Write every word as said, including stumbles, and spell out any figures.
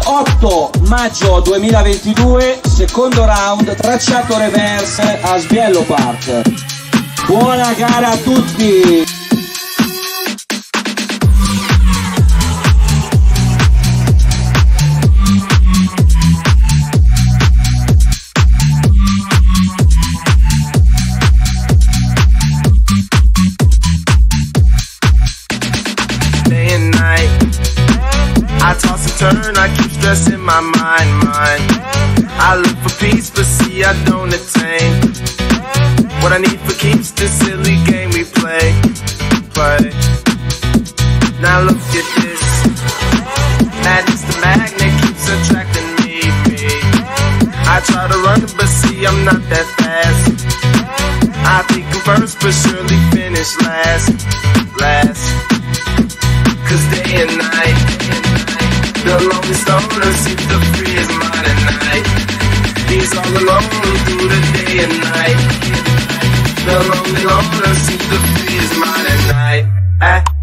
otto maggio duemilaventidue, secondo round, tracciato reverse a Sbiello Park. Buona gara a tutti! I toss and turn, I keep stressing my mind, mind. I look for peace, but see I don't attain what I need for keeps this silly game we play, play. Now look at this, madness the magnet keeps attracting me, me. I try to run, but see I'm not that fast. I think I'm first, but surely finish last, last. Cause day and night, the lonely stoner seems to free his mind at night. He's all alone through the day and night. The lonely loner seems to free his mind at night.